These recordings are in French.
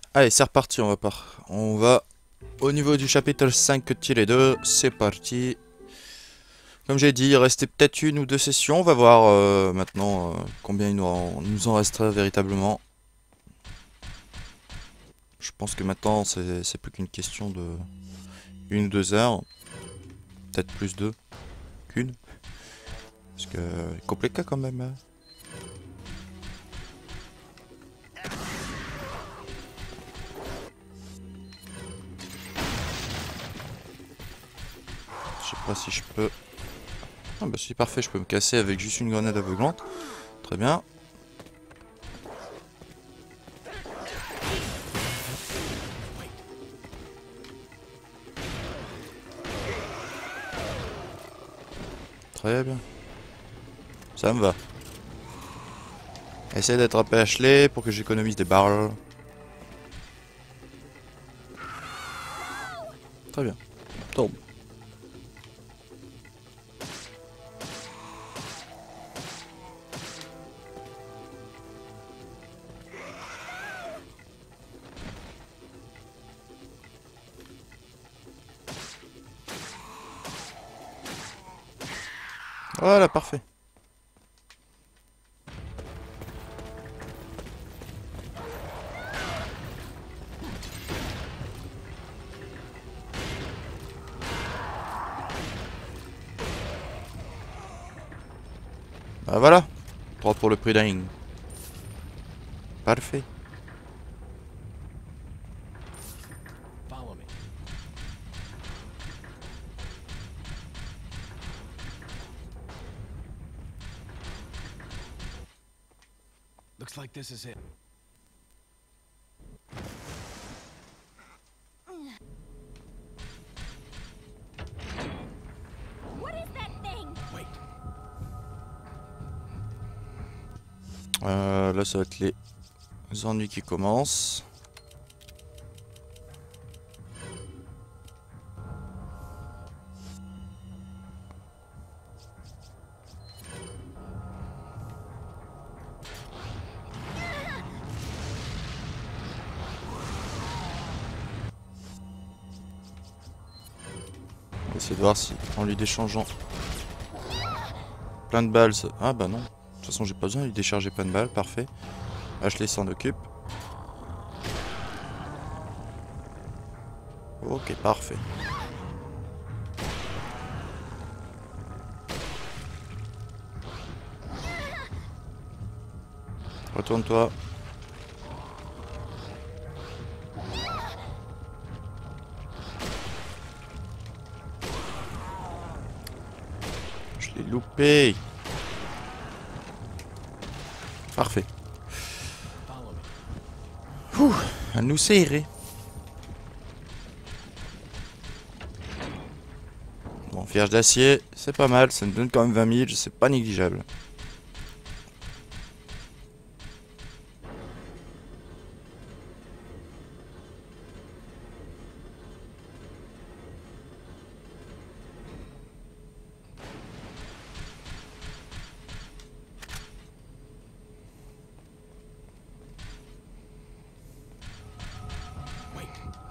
Allez, c'est reparti, on va au niveau du chapitre 5-2, c'est parti. Comme j'ai dit, il restait peut-être une ou deux sessions, on va voir maintenant combien nous en restera véritablement. Je pense que maintenant c'est plus qu'une question de 1 ou 2 heures, peut-être plus qu'une. Parce que compliqué quand même. Hein. Je sais pas si je peux... Ah bah c'est parfait, je peux me casser avec juste une grenade aveuglante. Très bien. Très bien. Ça me va. Essaye d'attraper Ashley pour que j'économise des barrels. Très bien. Tombe. Voilà, parfait. Bah voilà. 3 pour le prix d'un. Parfait. Follow me. Looks like this is it. What is that thing? Wait. Là, ça va être les ennuis qui commencent. On va essayer de voir si en lui déchangeant plein de balles. Ah bah non. De toute façon, j'ai pas besoin de lui décharger plein de balles. Parfait. Ashley s'en occupe. Ok, parfait. Retourne-toi. Je l'ai loupé. Parfait. Follow me. Ouh, à nous serrer. Bon, vierge d'acier, c'est pas mal, ça me donne quand même 20 000, c'est pas négligeable. Wait.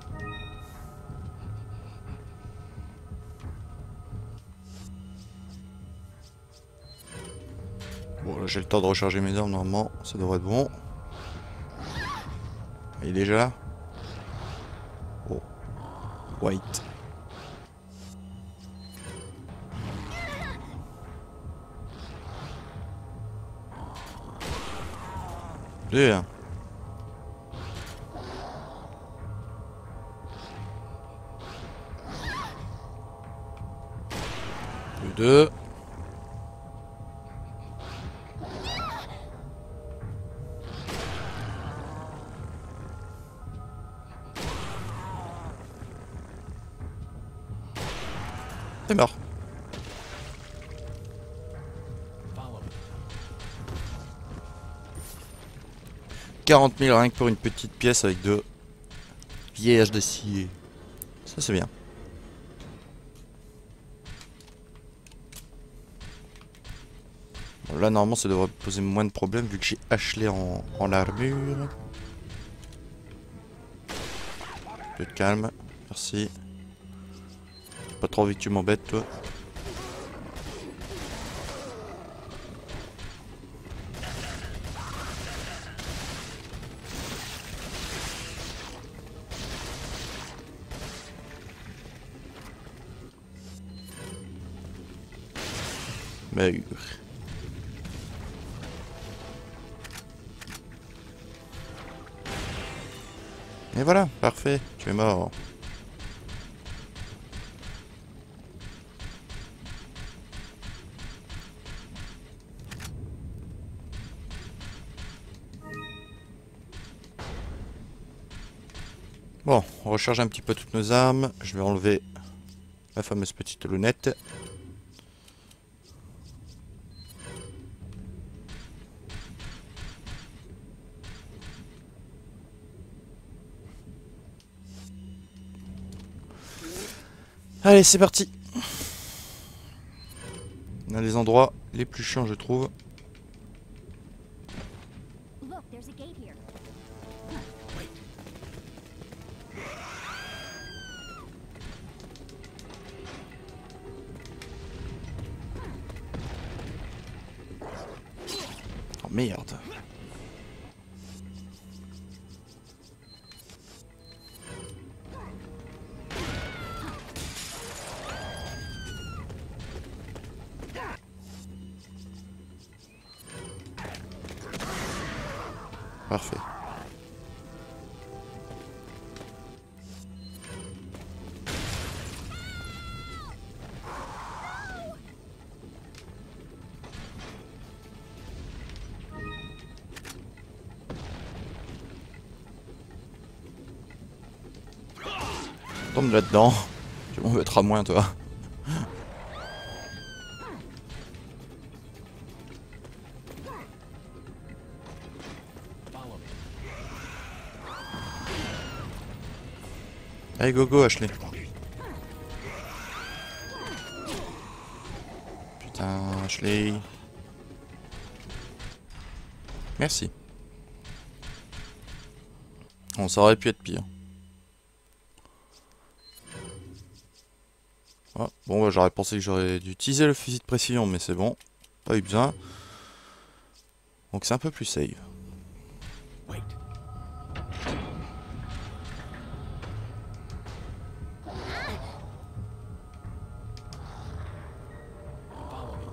Bon, là j'ai le temps de recharger mes armes, normalement, ça devrait être bon. Il est déjà là. Oh, white. Bien. Plus deux. C'est mort. Follow me. 40 000 rien que pour une petite pièce avec 2 vierges d'acier. Ça c'est bien. Bon, là normalement ça devrait poser moins de problèmes vu que j'ai Ashley en armure. peu de calme. Merci. Pas trop envie que tu m'embêtes, toi. Meurs. Et voilà, parfait, tu es mort. Bon, on recharge un petit peu toutes nos armes. Je vais enlever la fameuse petite lunette. Allez, c'est parti. On a les endroits les plus chiants, je trouve. Look, there's a gate here. Oh merde. Parfait. Tombe là-dedans. Tu m'en mettras moins, toi. Follow me. Allez, go go, Ashley. Putain, Ashley. Merci. Bon, ça aurait pu être pire. Ah, bon, bah, j'aurais pensé que j'aurais dû utiliser le fusil de précision, mais c'est bon. Pas eu besoin. Donc c'est un peu plus safe. Wait. Follow me.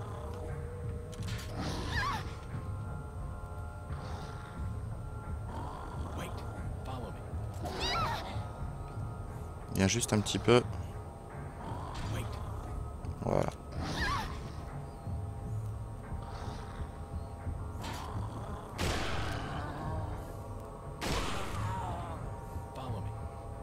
Wait. Follow me. Il y a juste un petit peu. Wait. Voilà. Follow me.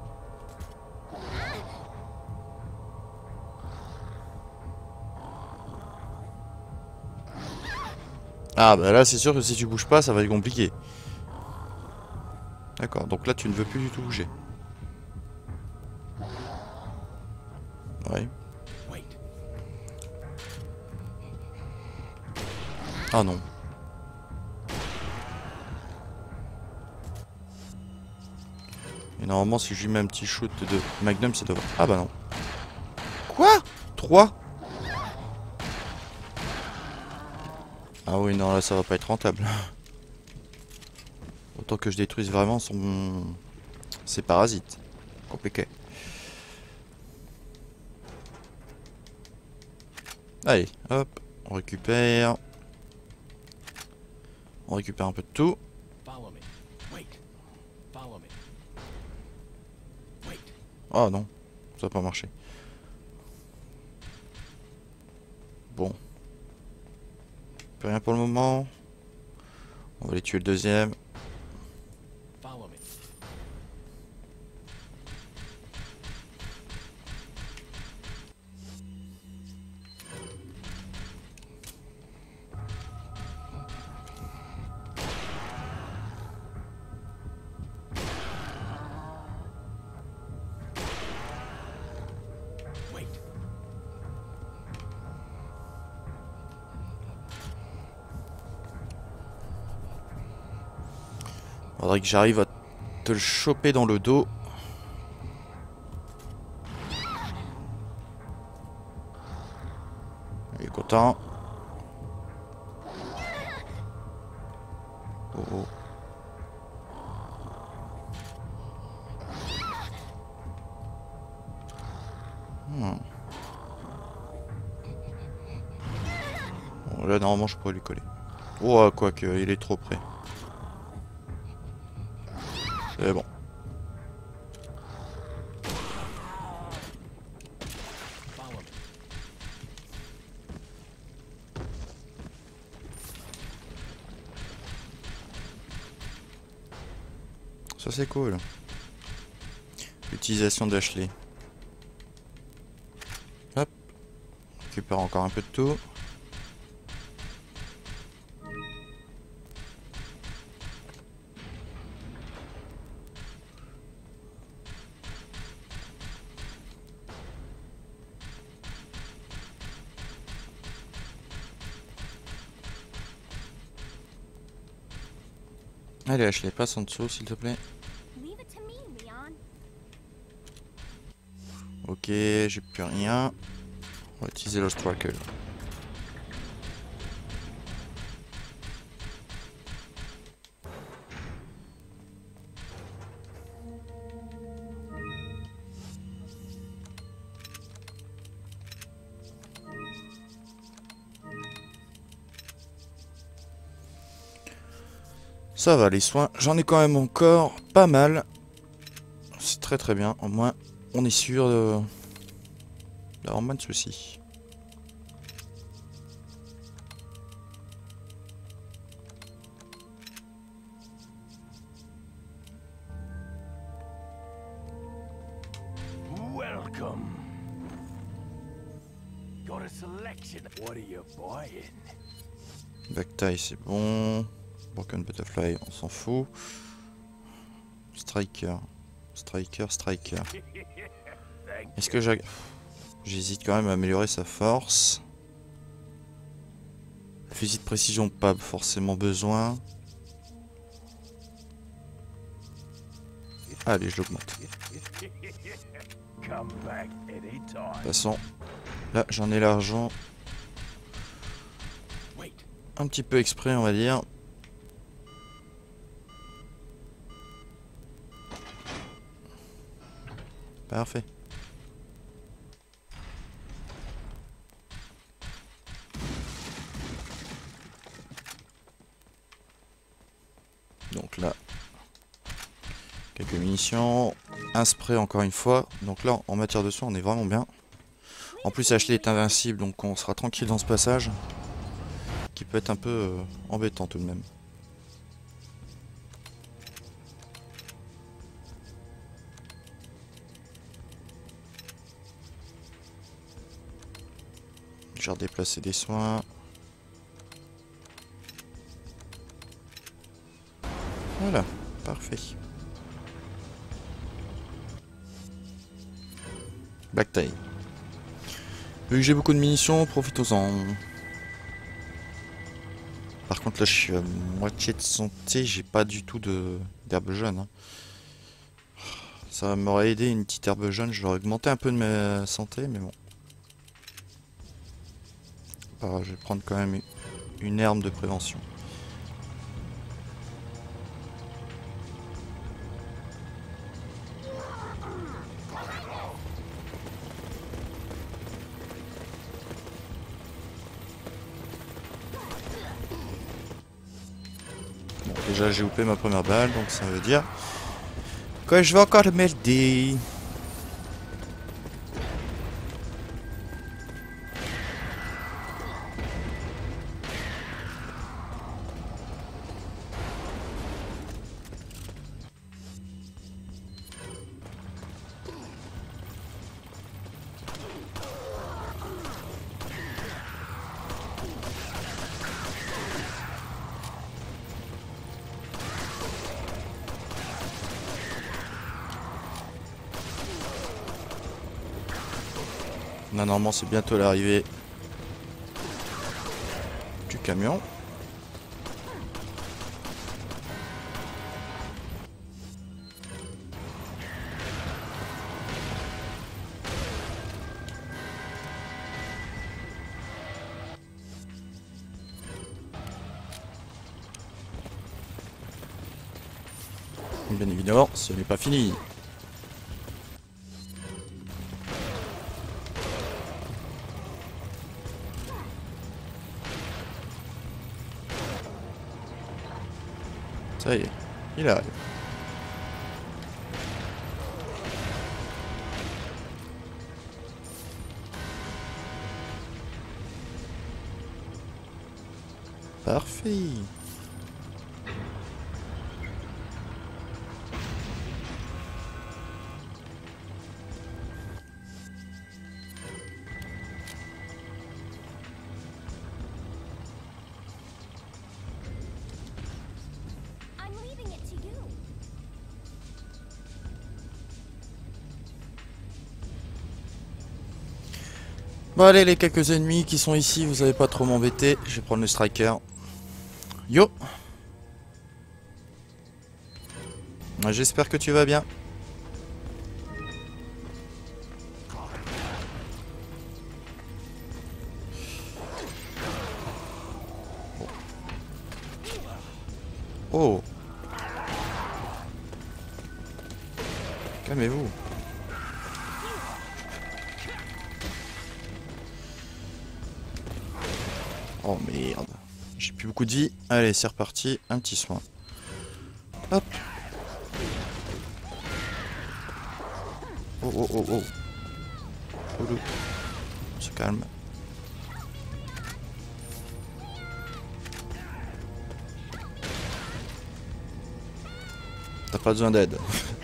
Ah bah là c'est sûr que si tu bouges pas ça va être compliqué. D'accord, donc là tu ne veux plus du tout bouger. Ouais. Wait. Ah non. Et normalement si je lui mets un petit shoot de Magnum ça devrait... Ah bah non. Quoi 3? Ah oui non là ça va pas être rentable. Autant que je détruise vraiment son... ses parasites. Compliqué. Allez, hop, on récupère. On récupère un peu de tout. Follow me. Wait. Follow me. Wait. Oh non, ça n'a pas marché. Bon. Plus rien pour le moment. On va aller tuer le deuxième. Follow me. Wait. Faudrait que j'arrive à te le choper dans le dos. content. Oh oh. Bon, là normalement je pourrais lui coller. Oh quoique il est trop près. C'est bon. Follow me. Ça c'est cool. L'utilisation d'Ashley. Hop. On récupère encore un peu de tout. Allez Ashley, passe en dessous s'il te plaît. Leave it to me, Leon. Ok, j'ai plus rien. On va utiliser le Tracker. Ça va les soins, j'en ai quand même encore pas mal. C'est très très bien, au moins on est sûr d'avoir moins de soucis. Welcome. Got a selection. What are you buying? Backtie c'est bon. Broken Butterfly on s'en fout. Striker. Striker. Est-ce que j'hésite quand même à améliorer sa force. Fusil de précision pas forcément besoin. Allez je l'augmente. Come back anytime. De toute façon, là j'en ai l'argent. Wait. Un petit peu exprès on va dire. Parfait. Donc là, quelques munitions, un spray encore une fois. Donc là, en matière de soins, on est vraiment bien. En plus, Ashley est invincible, donc on sera tranquille dans ce passage. Qui peut être un peu embêtant tout de même. Je vais redéplacer des soins. Voilà, parfait. Backtie. Vu que j'ai beaucoup de munitions, profitons-en. Par contre là je suis à moitié de santé, j'ai pas du tout d'herbe jaune. Hein. Ça m'aurait aidé une petite herbe jaune, j'aurais augmenté un peu de ma santé, mais bon. Je vais prendre quand même une herbe de prévention. Bon, déjà j'ai loupé ma première balle, donc ça veut dire que je vais encore le merder. Là, normalement c'est bientôt l'arrivée du camion. Bien évidemment, ce n'est pas fini. Ça y est, il arrive. Parfait. I'm leaving it to you. Bon allez, les quelques ennemis qui sont ici, vous allez pas trop m'embêter. Je vais prendre le striker. Yo. J'espère que tu vas bien. Oh. Calmez-vous. Oh merde. J'ai plus beaucoup de vie. Allez, c'est reparti. Un petit soin. Hop. Oh oh oh oh. Oh, on se calme. T'as pas besoin d'aide.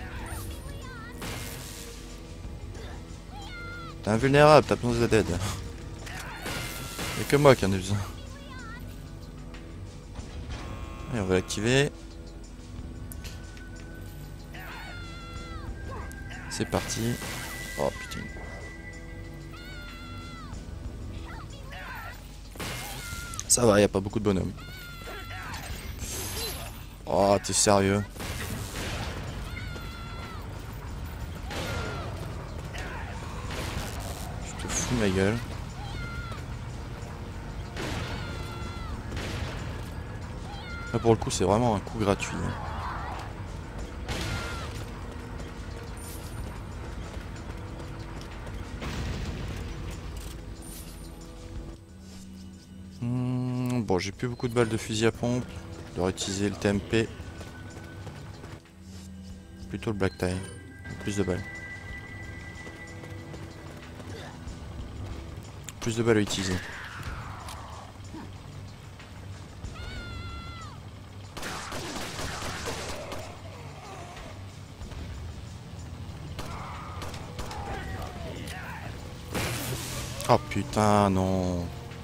T'es invulnérable, t'as besoin d'aide. Y'a que moi qui en ai besoin. Allez, on va l'activer. C'est parti. Oh putain. Ça va, y a pas beaucoup de bonhommes. Oh, t'es sérieux? Je te fous de ma gueule. Là pour le coup c'est vraiment un coup gratuit. Bon, j'ai plus beaucoup de balles de fusil à pompe. Je dois utiliser le TMP. Plutôt le black tie. Plus de balles. Plus de balles à utiliser. Oh putain, non.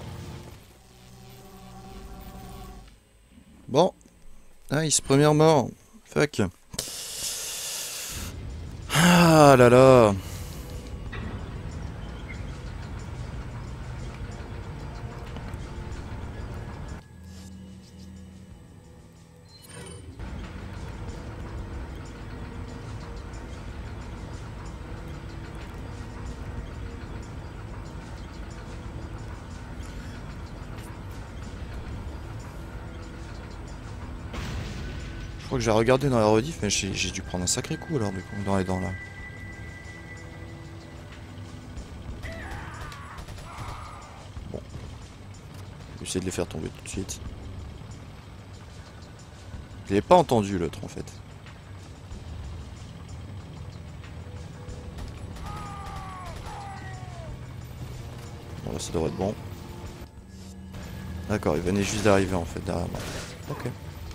Bon. Nice, première mort. Fuck. Ah là là. Je crois que j'ai regardé dans la rediff, mais j'ai dû prendre un sacré coup alors du coup dans les dents là. Bon. Je vais essayer de les faire tomber tout de suite. Je l'ai pas entendu l'autre en fait. Bon là ça devrait être bon. D'accord, il venait juste d'arriver en fait derrière moi. Ok.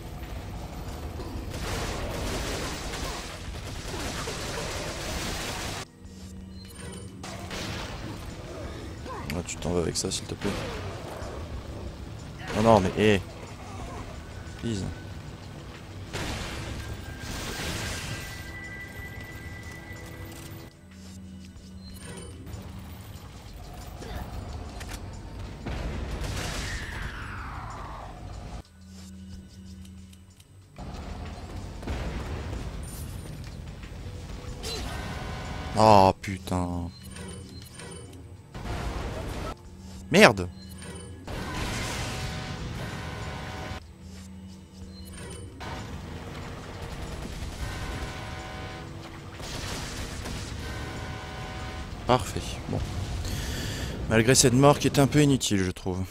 Ah, tu t'en vas avec ça s'il te plaît. Oh non mais hé. Please. Oh putain. Merde. Parfait. Bon. Malgré cette mort qui est un peu inutile, je trouve.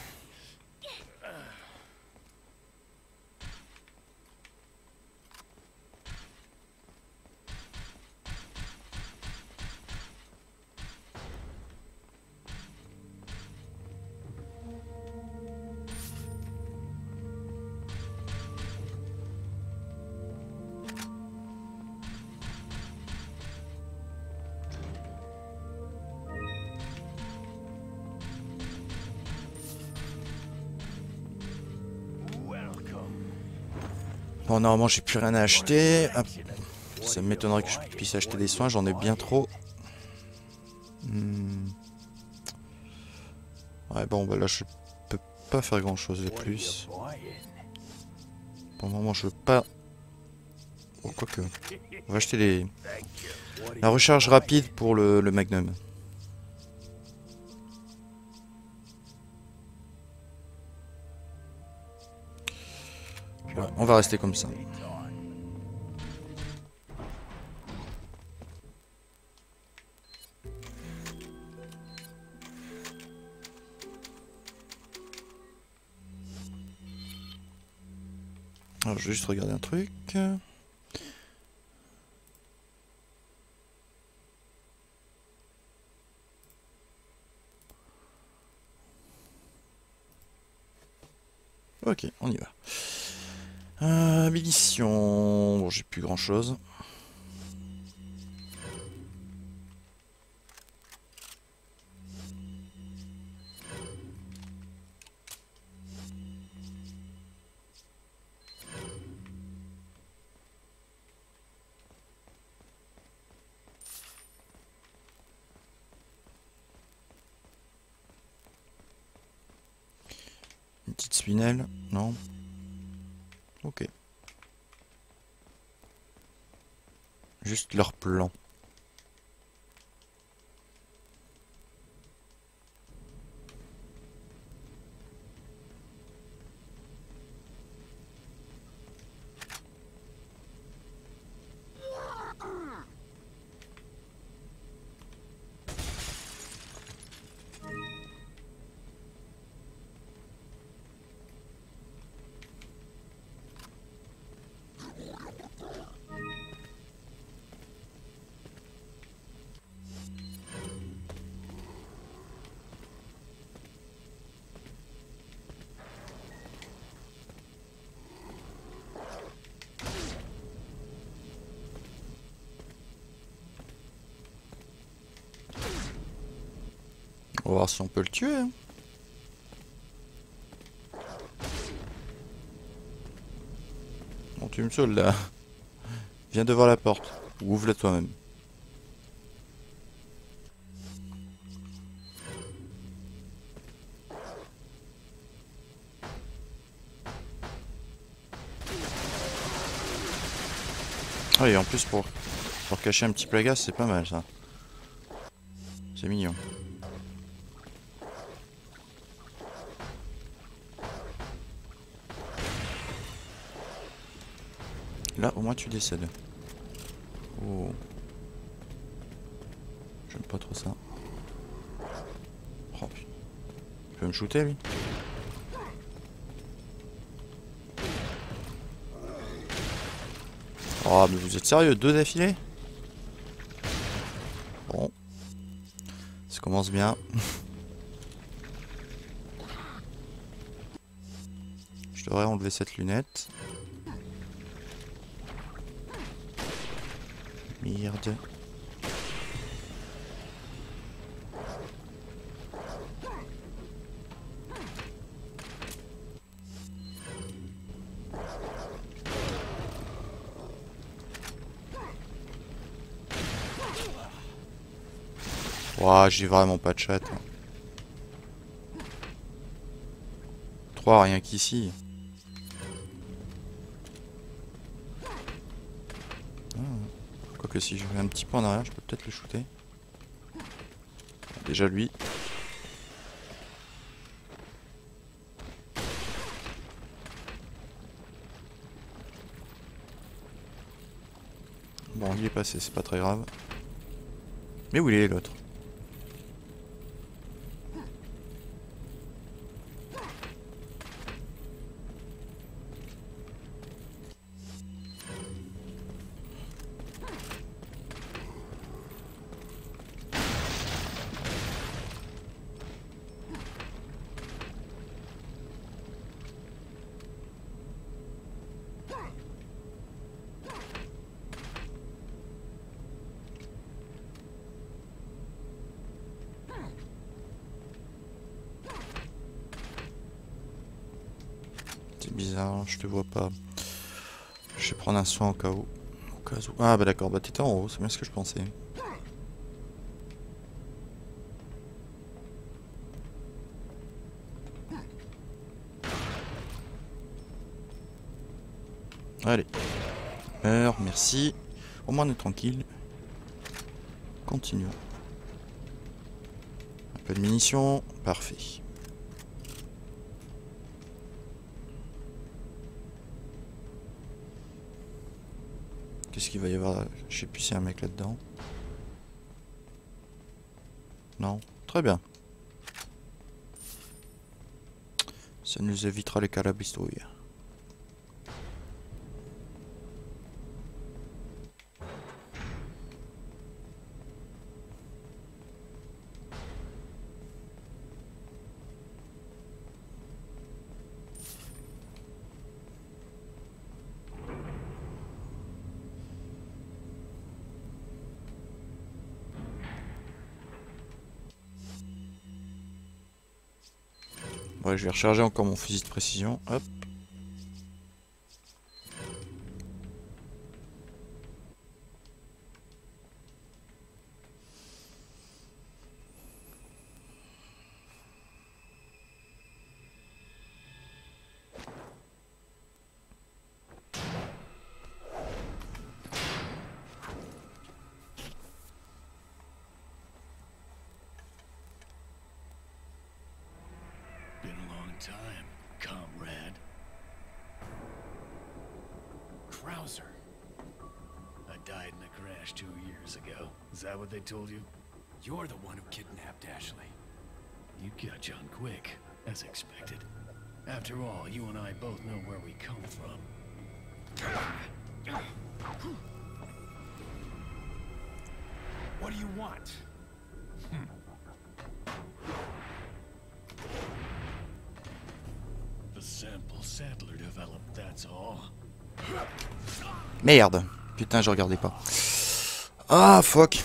Bon, normalement, j'ai plus rien à acheter. Ah, ça m'étonnerait que je puisse acheter des soins, j'en ai bien trop. Ouais, bon, bah là, je peux pas faire grand chose de plus. Pour le moment, je veux pas. Oh, quoique. On va acheter les. La recharge rapide pour le Magnum. Ouais, on va rester comme ça. Alors, je vais juste regarder un truc. Ok, on y va. Munitions. Bon, j'ai plus grand chose. Une petite spinelle, non? Ok. Juste leur plan. On va voir si on peut le tuer. Hein. Bon, tu me saules là. Viens devant la porte. Ou ouvre-la toi-même. Ah, et en plus pour cacher un petit plagas, c'est pas mal ça. C'est mignon. Là, au moins tu décèdes. Oh. J'aime pas trop ça. Oh putain. Il peut me shooter lui? Oh mais vous êtes sérieux? 2 d'affilée? Bon. Ça commence bien. Je devrais enlever cette lunette. Merde. Ouah, j'ai vraiment pas de chat. 3 rien qu'ici. Ah. Quoique si je vais un petit peu en arrière, je peux peut-être le shooter. Déjà lui. Bon, il est passé, c'est pas très grave. Mais où il est l'autre? C'est bizarre, je te vois pas. Je vais prendre un soin au cas où. Au cas où. Ah bah d'accord, bah t'étais en haut, c'est bien ce que je pensais. Allez. Meurs, merci. Au moins on est tranquille. Continuons. Un peu de munitions, parfait. Qu'est-ce qu'il va y avoir? Je sais plus s'il y a un mec là-dedans. Non. Très bien. Ça nous évitera les calabistouilles. Ouais, je vais recharger encore mon fusil de précision. Hop. Been a long time, comrade. Krauser. I died in a crash 2 years ago. Is that what they told you? You're the one who kidnapped Ashley. You got John quick, as expected. After all, you and I both know where we come from. What do you want? The sample Sadler developed, that's all. Merde. Putain, je regardais pas. Ah, fuck.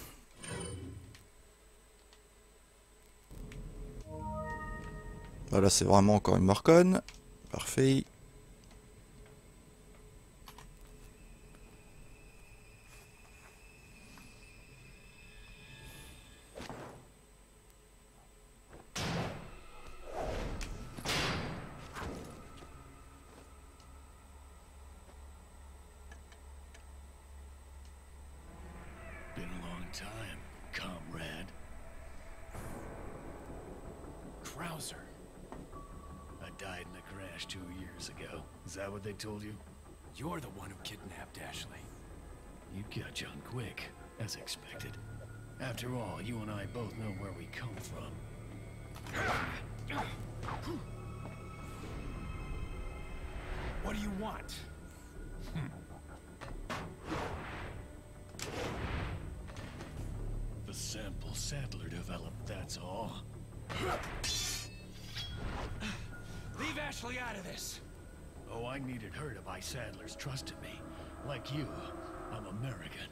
Voilà, c'est vraiment encore une Morcone. Parfait. Been a long time, comrade. Krauser. I died in a crash 2 years ago. Is that what they told you? You're the one who kidnapped Ashley. You got John quick, as expected. After all, you and I both know where we come from. What do you want? The sample Sadler developed, that's all. Leave Ashley out of this! Oh, I needed her to buy Sadler's trust in me. Like you, I'm American.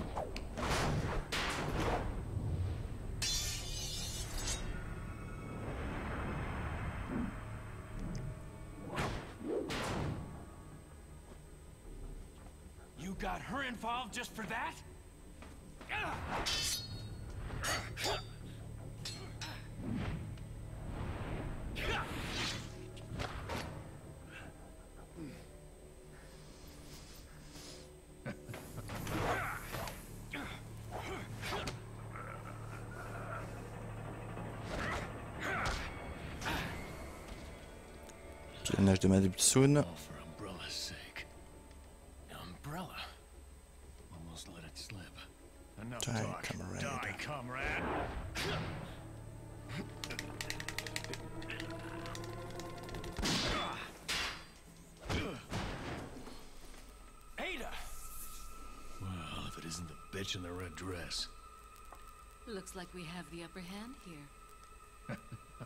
You got her involved just for that? Pionnage de Madibsoun. All for Umbrella's sake. Umbrella? Almost let it slip. Enough Die, talk. comrade. Die, comrade. Ada! Well, if it isn't the bitch in the red dress. Looks like we have the upper hand here.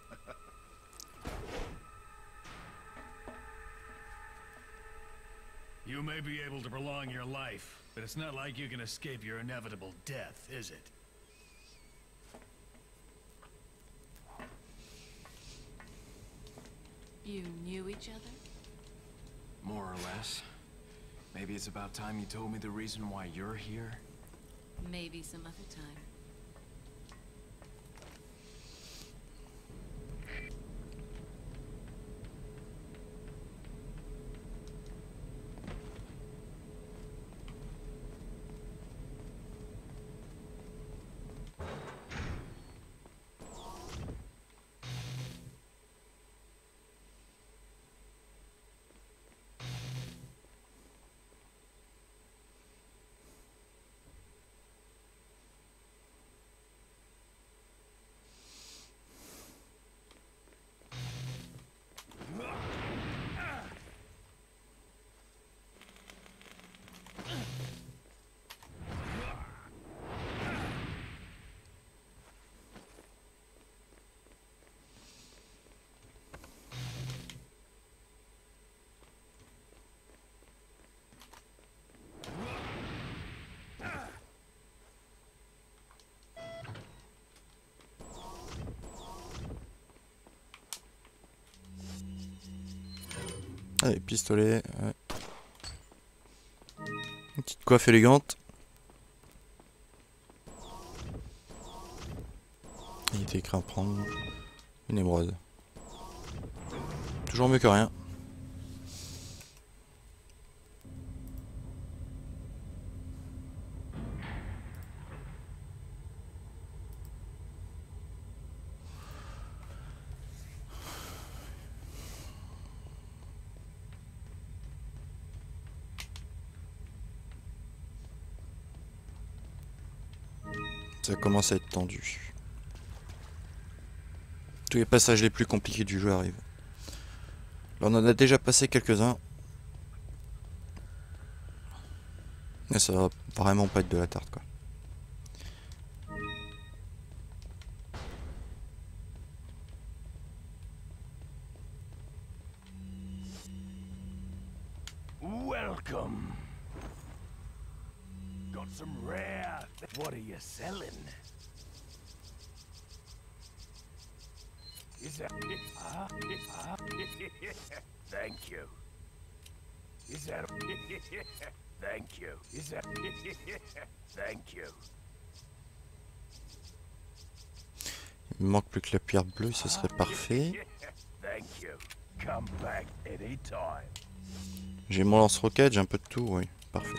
You may be able to prolong your life, but it's not like you can escape your inevitable death, is it? You knew each other? less. Maybe it's about time you told me the reason why you're here. Maybe some other time. Allez, pistolet. Ouais. Une petite coiffe élégante. Il était écrit à prendre une émeraude. Toujours mieux que rien. Ça commence à être tendu. Tous les passages les plus compliqués du jeu arrivent. Là, on en a déjà passé quelques-uns. Mais ça va vraiment pas être de la tarte, quoi. Welcome. Got some rare. What are you selling? Is that Thank you. Is that Thank you. Is that Thank you. Il me manque plus que la pierre bleue, ce serait parfait. Thank you. Come back anytime. J'ai mon lance-roquette, j'ai un peu de tout, oui, parfait.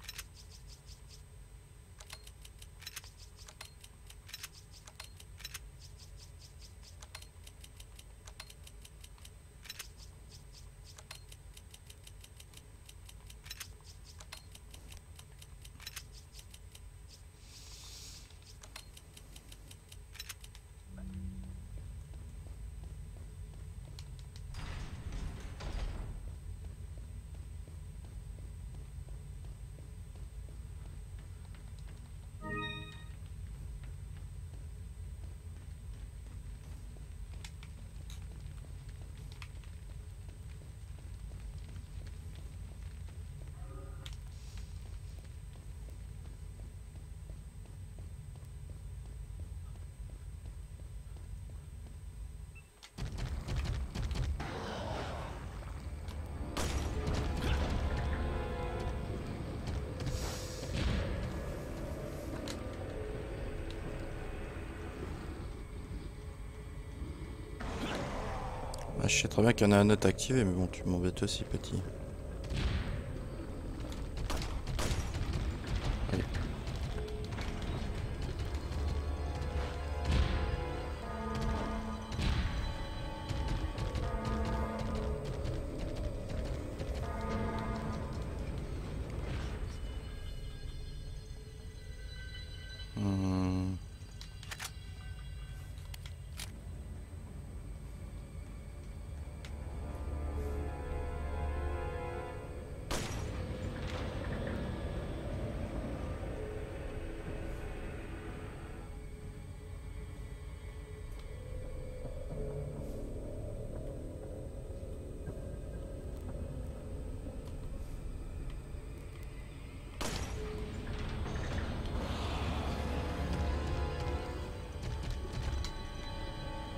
Ah, je sais très bien qu'il y en a un autre activé, mais bon, tu m'embêtes aussi, petit. Allez.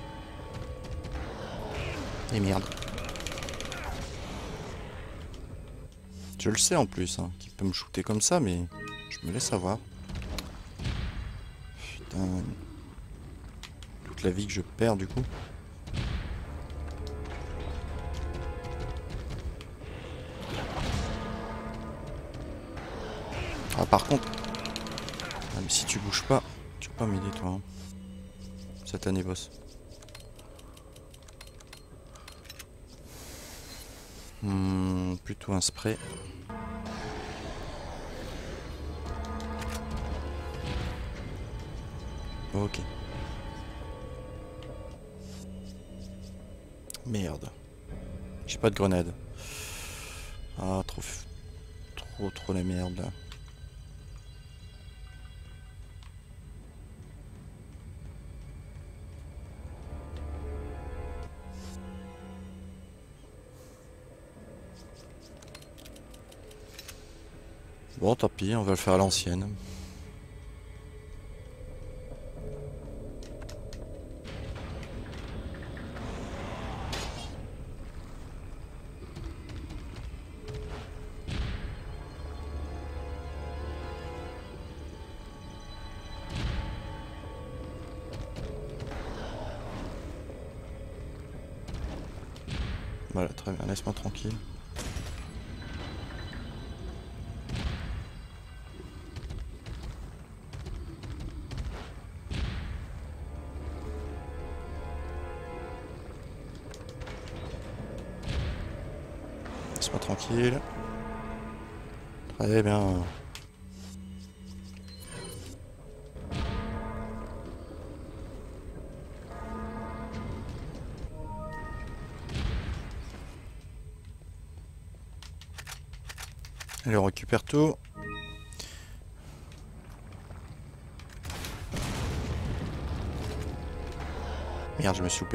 Et merde. Je le sais en plus, hein, qu'il peut me shooter comme ça, mais je me laisse avoir. Putain. Toute la vie que je perds du coup. Ah par contre... Ah, mais si tu bouges pas, tu peux pas m'aider toi. Hein. Cette année boss. Plutôt un spray. Ok. Merde. J'ai pas de grenade. Ah, trop la merde là. Bon, tant pis, on va le faire à l'ancienne. Voilà, très bien, laisse-moi tranquille. Laisse-moi tranquille. Très bien. Allez, on récupère tout. Merde, je me suis loupé.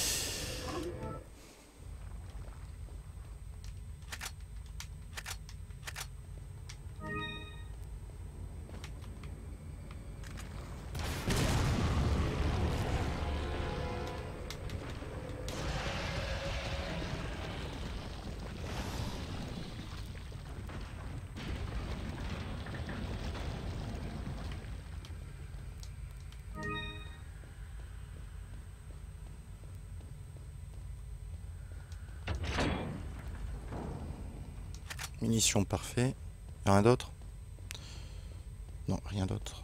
Munitions, parfait. Rien d'autre? Non, rien d'autre.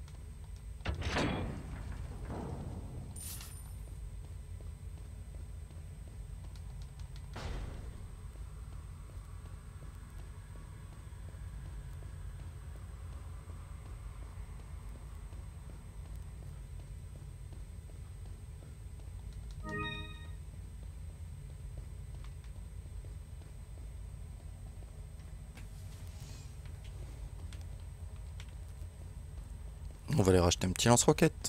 On va aller racheter un petit lance-roquette.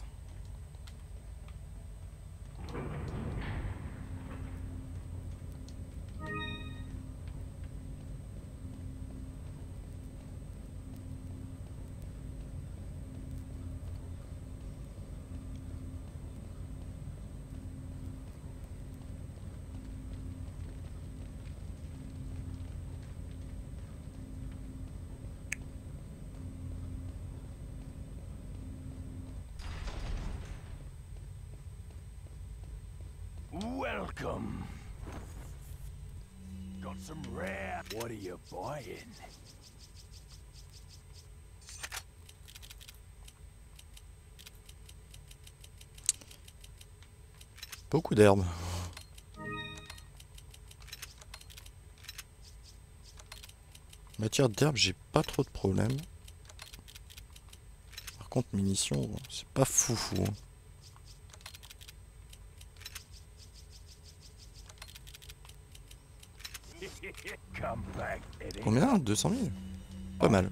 Welcome. Got some rare. What are you buying? Beaucoup d'herbes. Matière d'herbe, j'ai pas trop de problèmes. Par contre, munitions, c'est pas foufou. Hein. Come back, Eddie. Combien? 200 000? Pas mal.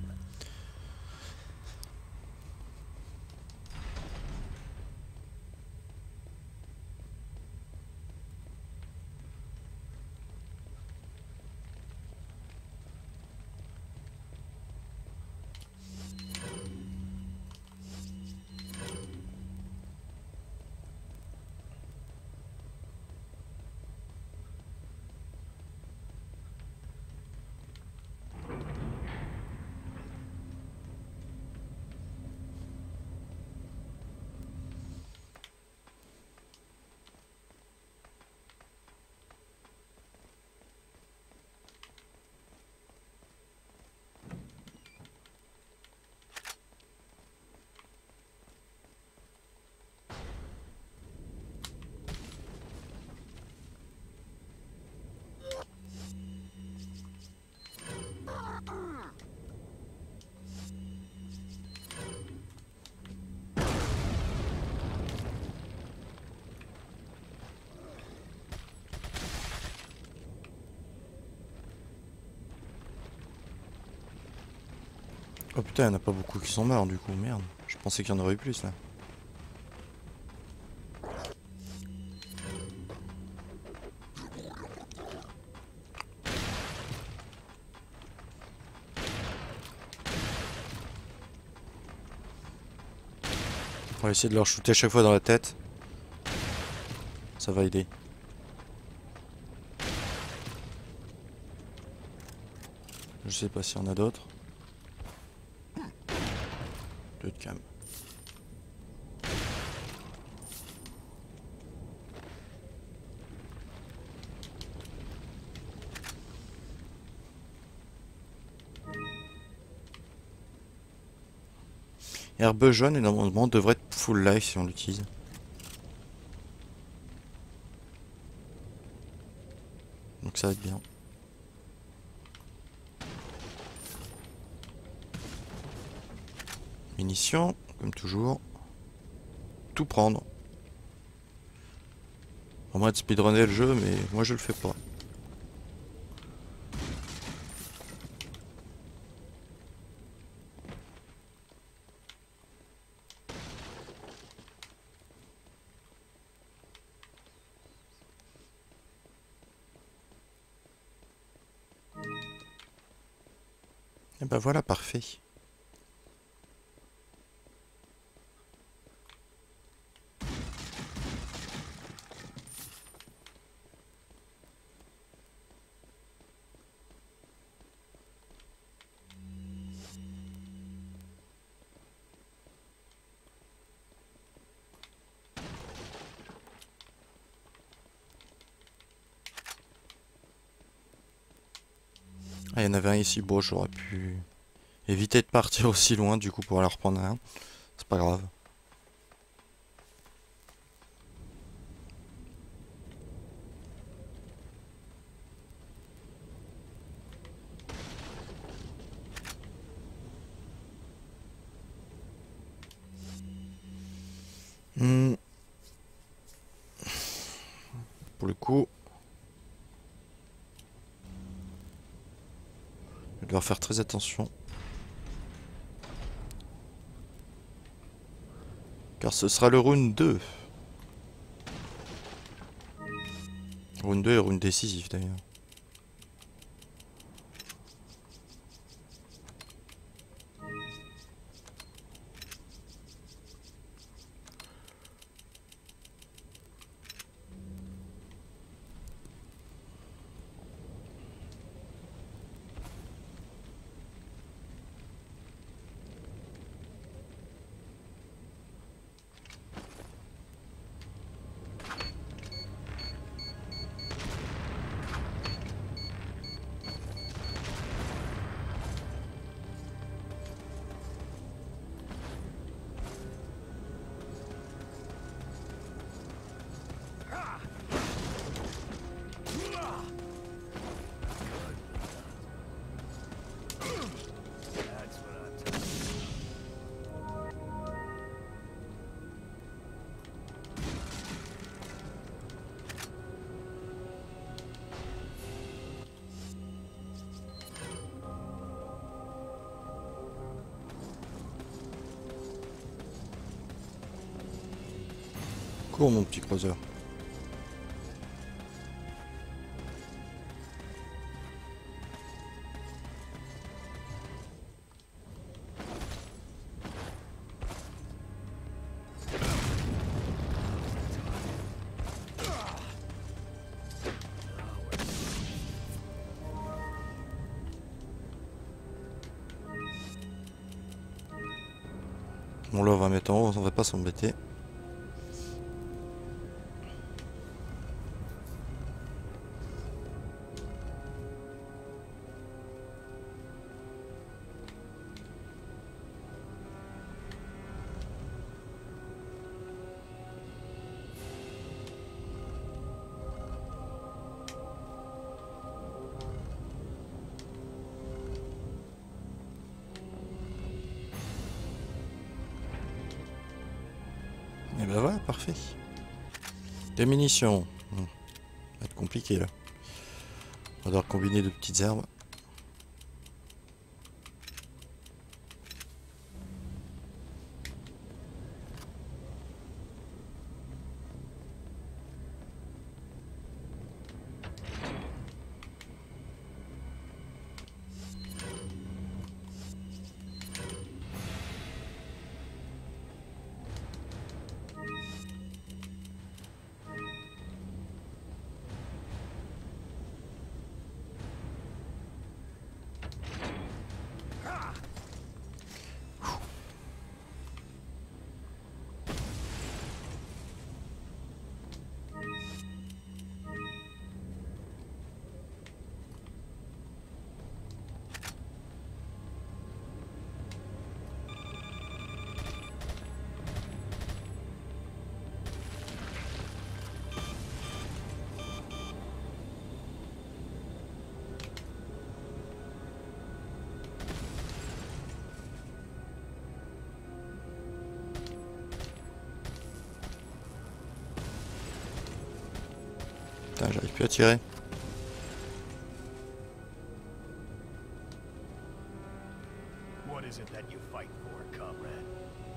Oh putain, il n'y en a pas beaucoup qui sont morts du coup, merde. Je pensais qu'il y en aurait eu plus là. On va essayer de leur shooter chaque fois dans la tête. Ça va aider. Je sais pas s'il y en a d'autres. Deux de cam. Herbe jaune et normalement devrait être full life si on l'utilise. Donc ça va être bien. Munitions, comme toujours. Tout prendre. À moins de speedrunner le jeu, mais moi je le fais pas. Et ben voilà, parfait. Ah, il y en avait un ici, bon, j'aurais pu éviter de partir aussi loin du coup pour aller reprendre un. C'est pas grave. Hmm. Pour le coup, je vais devoir faire très attention. Car ce sera le round 2. Round 2 et round décisif d'ailleurs. Cours mon petit croiseur. Bon là on va mettre en haut, on va pas s'embêter. Et ben voilà, parfait. Des munitions. Ça va être compliqué là. On va devoir combiner de petites armes. Putain, j'arrive plus à tirer. What is it that you fight for, comrade?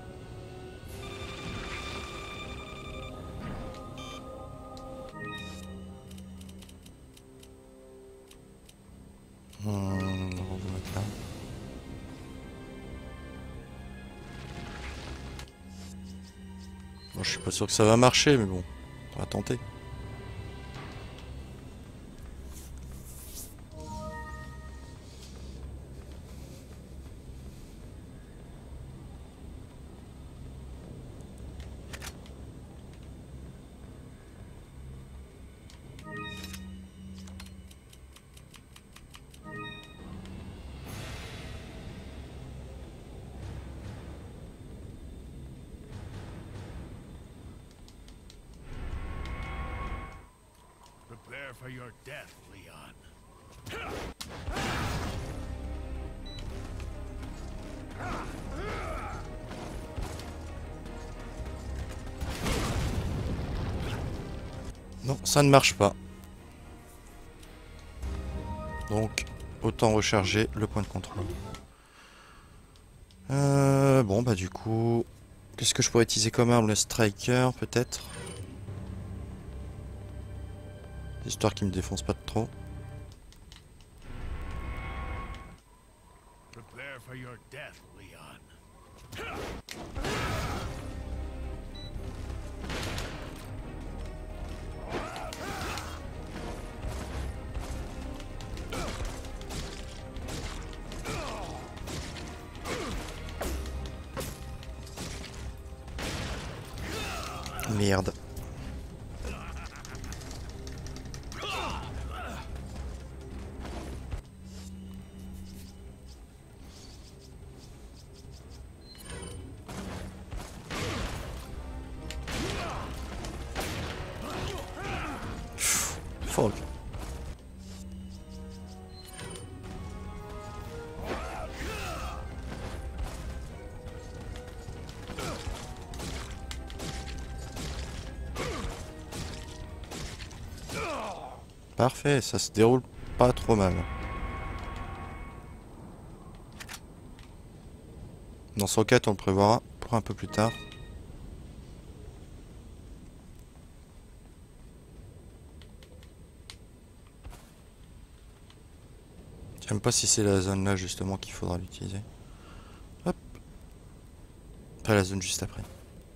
On va mettre là. Bon, je suis pas sûr que ça va marcher, mais bon, on va tenter. Prepare for your death, Leon. Non, ça ne marche pas. Donc, autant recharger le point de contrôle. Bon, bah du coup... Qu'est-ce que je pourrais utiliser comme arme? Le striker, peut-être? Histoire qu'il me défonce pas de trop. Prepare for your death, Leon. Merde. Fuck. Parfait, ça se déroule pas trop mal. Dans son quête, on le prévoira pour un peu plus tard. Je sais même pas si c'est la zone là justement qu'il faudra l'utiliser. Hop. Pas la zone juste après.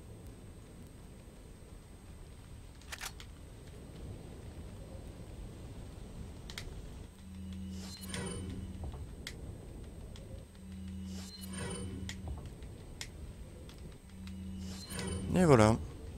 Et voilà.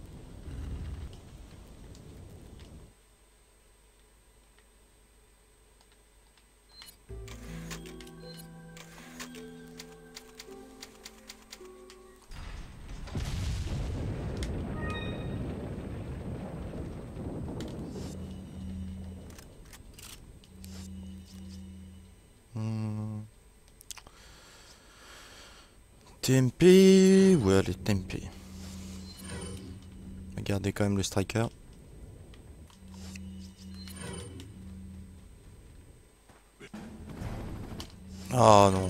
TMP, ouais, les TMP. Regardez quand même le striker. Ah non.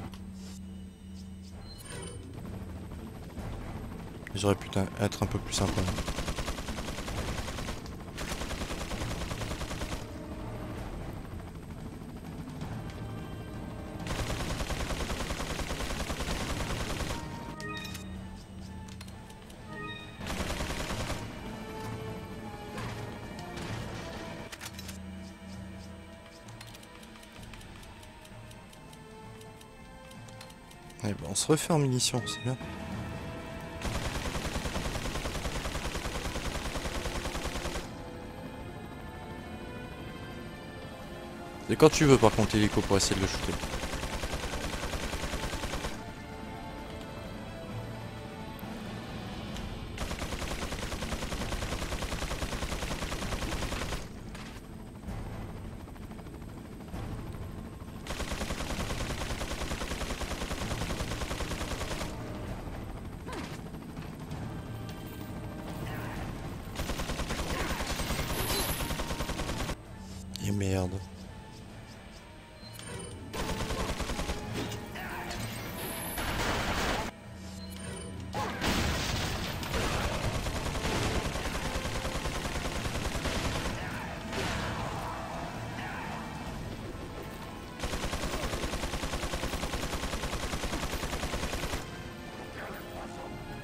J'aurais pu être un peu plus sympa. Et ben, on se refait en munitions, c'est bien. C'est quand tu veux par contre hélico pour essayer de le shooter.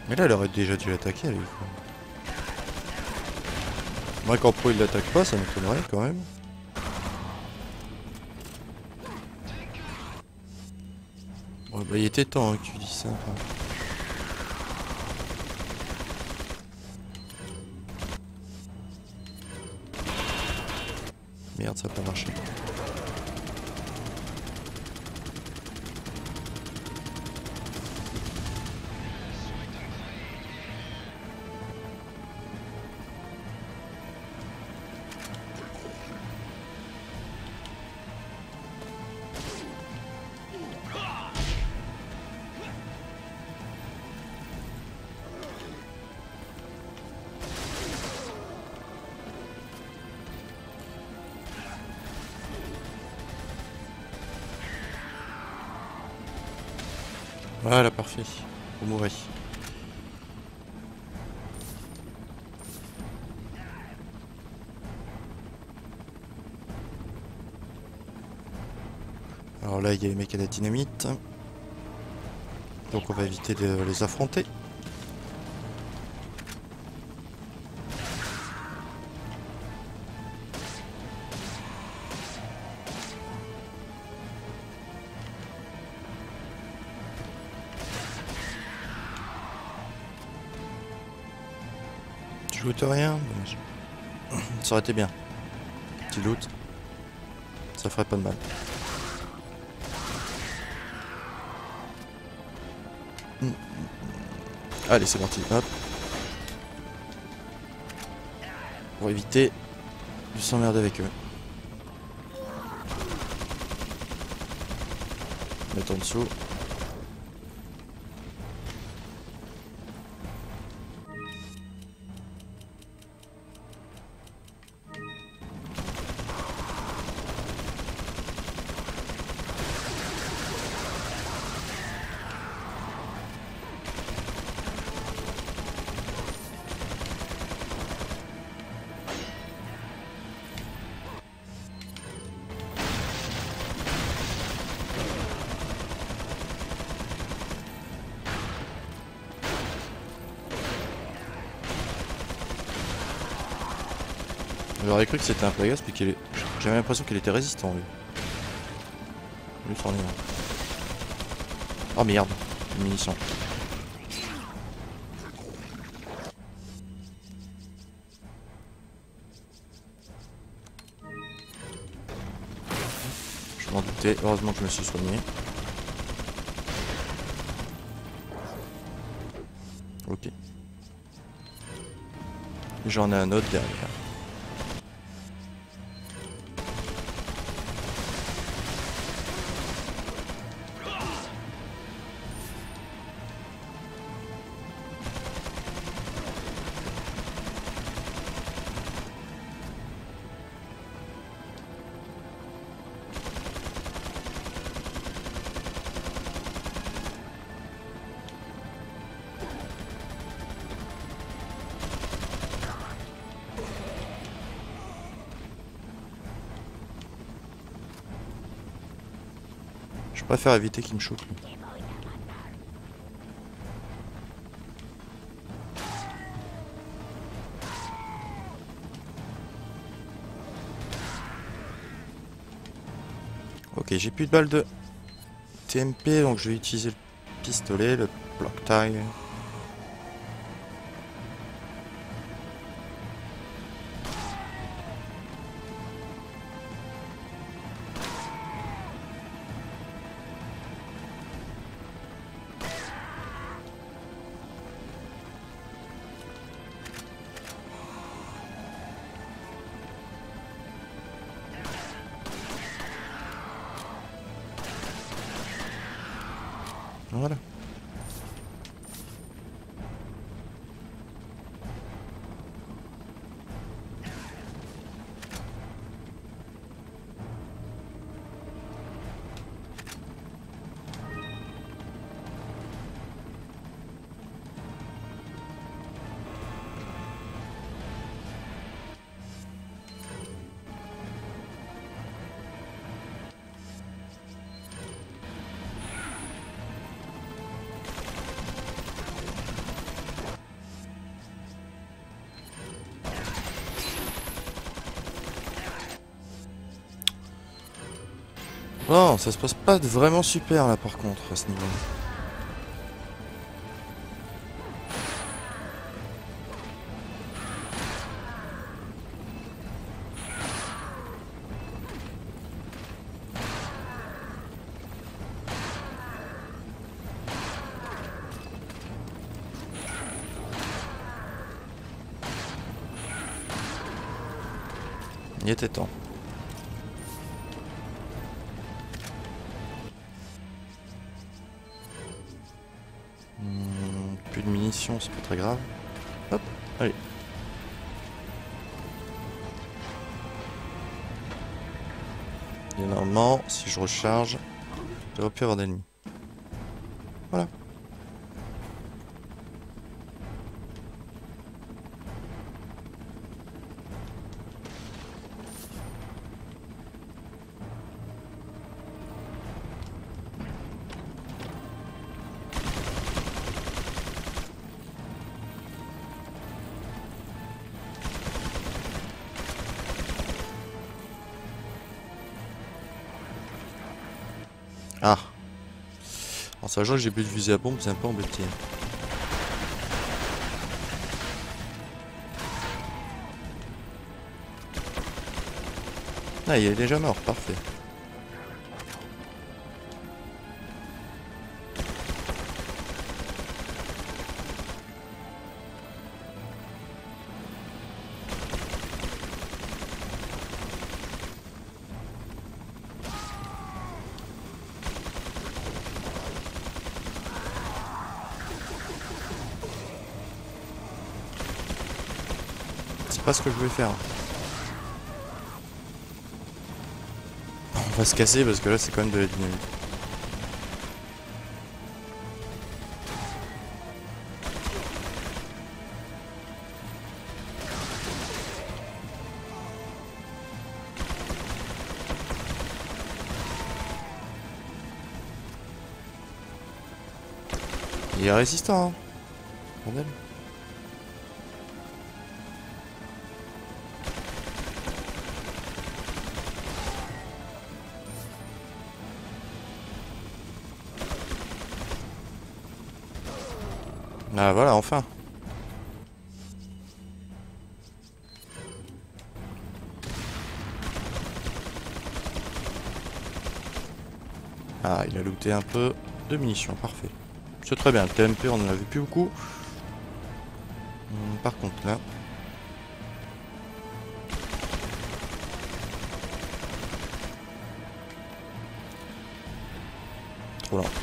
Mais là, elle aurait déjà dû l'attaquer, elle. Moi, qu'en pro il l'attaque pas, ça m'étonnerait quand même. Bon, bah, il était temps hein, que tu dis ça. Enfin. Merde, ça n'a pas marché. Voilà, parfait. Vous mourrez. Alors là, il y a les mecs à la dynamite. Donc on va éviter de les affronter. Je loot rien, dommage. Ça aurait été bien. Petit loot. Ça ferait pas de mal. Allez, c'est parti. Hop. Pour éviter de s'emmerder avec eux. Mettre en dessous. J'aurais cru que c'était un Plagas, puis qu'il est... J'avais l'impression qu'il était résistant, lui. Lui, c'en est un. Oh merde, une munition. Je m'en doutais, heureusement que je me suis soigné. Ok. J'en ai un autre derrière. Je préfère éviter qu'il me choque. Ok, j'ai plus de balles de TMP, donc je vais utiliser le pistolet, le block tie. Voilà. Bon, ça se passe pas vraiment super là par contre à ce niveau. Il était temps. Plus de munitions, c'est pas très grave. Hop, allez. Et normalement, si je recharge, il ne va plus avoir d'ennemis. Voilà. Ah. En sachant que j'ai plus de fusée à pompe, c'est un peu embêté. Ah, il est déjà mort, parfait. C'est pas ce que je voulais faire. On va se casser parce que là c'est quand même de la dynamite. Il est résistant, hein. Bordel. Ah voilà, enfin. Ah, il a looté un peu de munitions, parfait. C'est très bien, le TMP on en a vu plus beaucoup. Par contre là... Trop lent.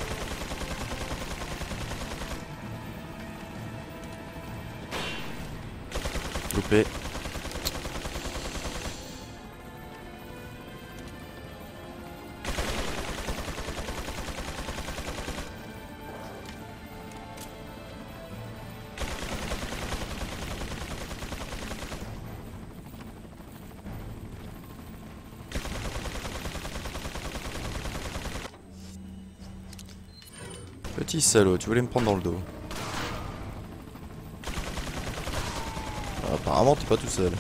Loupé. Petit salaud, tu voulais me prendre dans le dos. Apparemment t'es pas tout seul.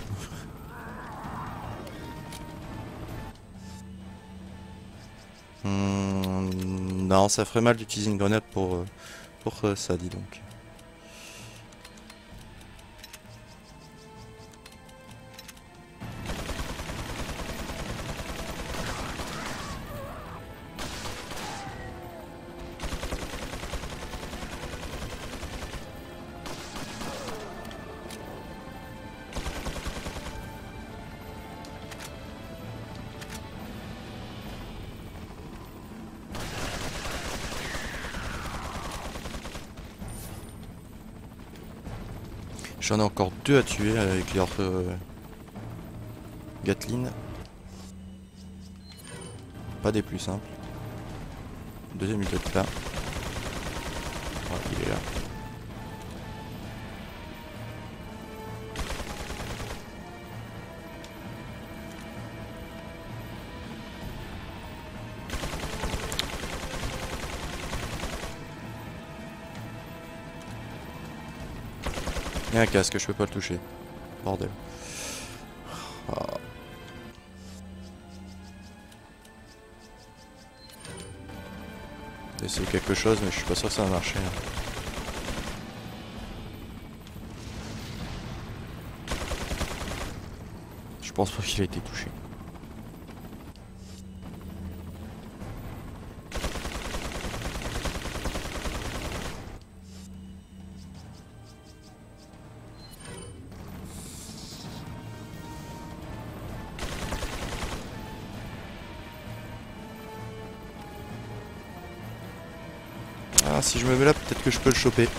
Non, ça ferait mal d'utiliser une grenade pour ça, dis donc. J'en ai encore deux à tuer avec leur Gatling. Pas des plus simples. Deuxième il doit être là. Ouais, il est là. Il y a un casque, je peux pas le toucher. Bordel. Ah. Essayer quelque chose, mais je suis pas sûr que ça va marcher. Hein. Je pense pas qu'il a été touché. Ah, si je me mets là, peut-être que je peux le choper.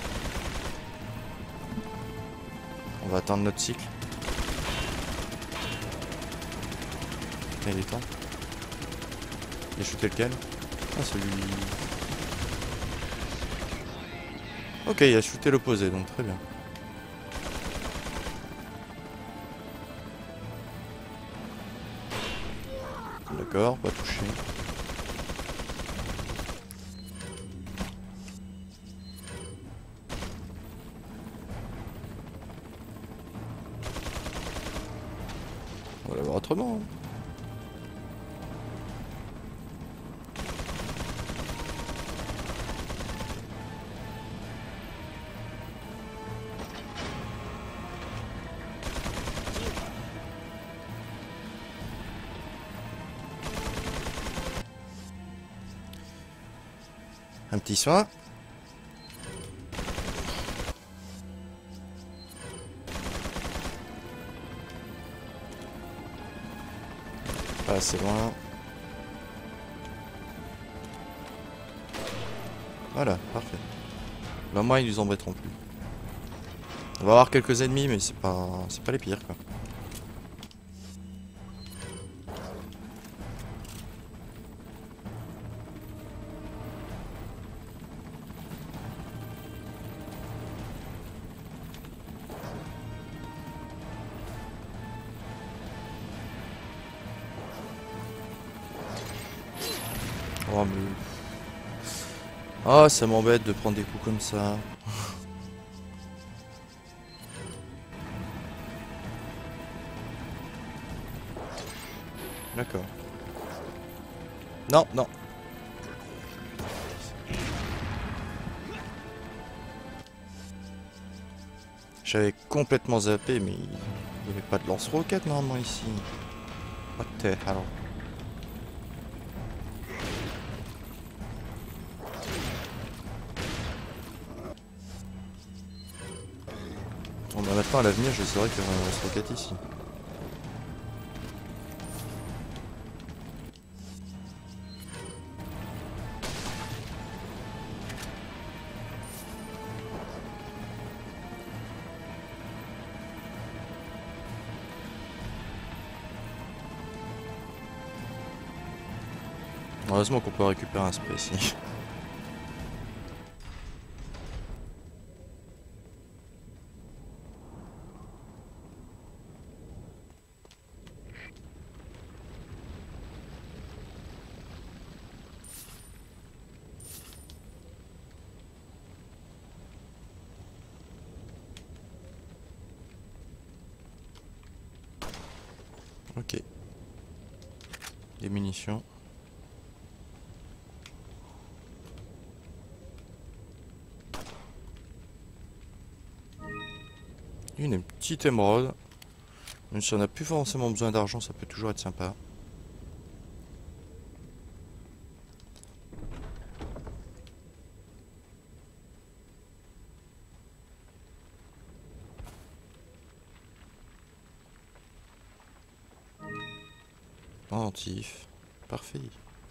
On va attendre notre cycle. Il est temps. Il a shooté lequel? Ah, celui... Ok, il a shooté l'opposé, donc très bien. D'accord, pas touché. On va l'avoir autrement. Hein. Un petit soin. Pas assez loin. Voilà, parfait. Là, moi, ils nous embêteront plus. On va avoir quelques ennemis, mais c'est pas les pires, quoi. Oh, mais... Oh, ça m'embête de prendre des coups comme ça. D'accord. Non, non. J'avais complètement zappé, mais il n'y avait pas de lance-roquette normalement ici. What the hell? Bon bah maintenant à l'avenir je saurais qu'il y aura un lance-roquette ici. Heureusement qu'on peut récupérer un spray ici. Ok. Des munitions. Une petite émeraude. Même si on n'a plus forcément besoin d'argent, ça peut toujours être sympa. Pendentif. Parfait.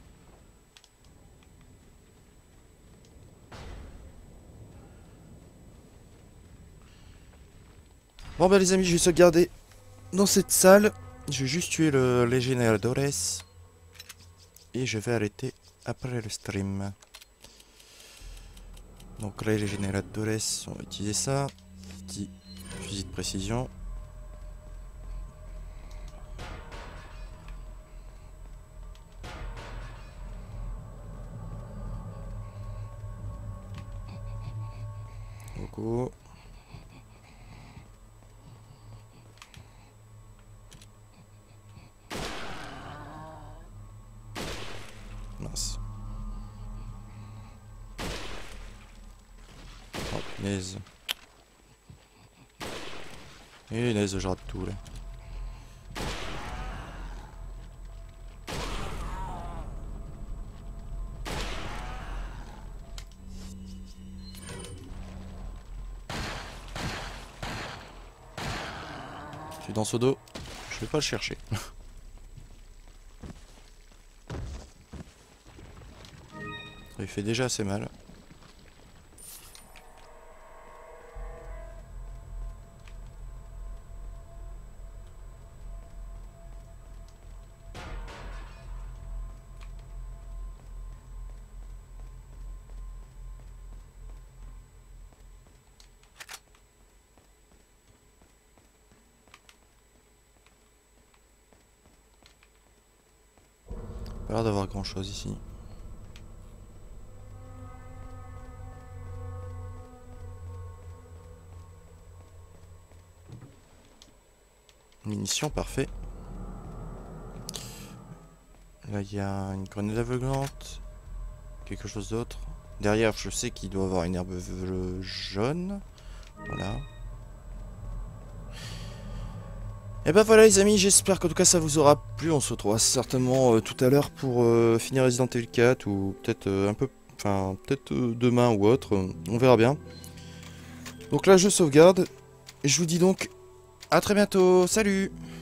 Bon bah les amis, je vais sauvegarder dans cette salle. Je vais juste tuer le Legionnaires. Et je vais arrêter après le stream. Donc là, les Legionnaires, on va utiliser ça. Petit fusil de précision. Go. Mince. Naise. Et naise, je rate tout là. Je suis dans ce dos. Je vais pas le chercher. Ça lui fait déjà assez mal. Pas l'air d'avoir grand chose ici. Munitions, parfait. Là il y a une grenade aveuglante. Quelque chose d'autre. Derrière je sais qu'il doit avoir une herbe jaune. Voilà. Et ben voilà les amis, j'espère qu'en tout cas ça vous aura plu. On se retrouvera certainement tout à l'heure pour finir Resident Evil 4 ou peut-être un peu, enfin peut-être demain ou autre, on verra bien. Donc là je sauvegarde et je vous dis donc à très bientôt, salut!